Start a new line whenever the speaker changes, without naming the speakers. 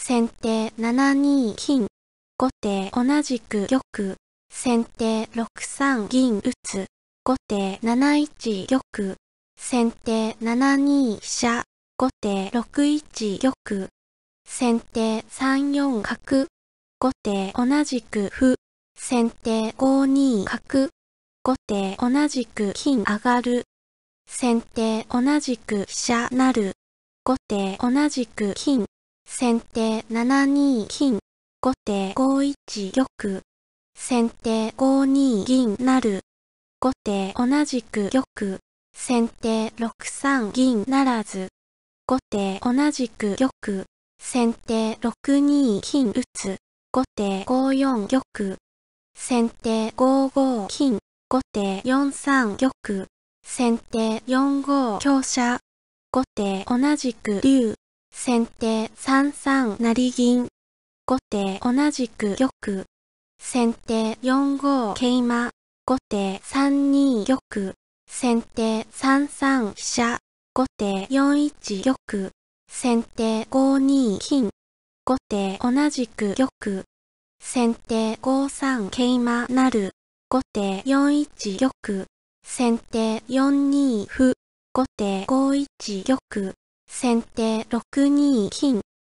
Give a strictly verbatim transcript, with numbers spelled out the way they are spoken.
先手ななに金、後手同じく玉、先手ろくさん銀打つ、後手なないち玉、先手ななに飛車、後手ろくいち玉、先手さんよん角、後手同じく歩、先手ごに角、後手同じく金上がる、先手同じく飛車成、後手同じく金、先手ななに金、後手ごいち玉、先手ごに銀成、後手同じく玉、先手ろくさん銀ならず、後手同じく玉、先手ろくに金打つ、後手ごよん玉、先手ごご金、後手よんさん玉、先手よんご香車、後手同じく竜、先手さんさん成銀、後手同じく玉、先手よんご桂馬、後手さんに玉、先手さんさん飛車、後手よんいち玉、先手ごに金、後手同じく玉、先手ごさん桂馬成、後手よんいち玉、先手よんに歩、後手ごいち玉、先手ろくに金、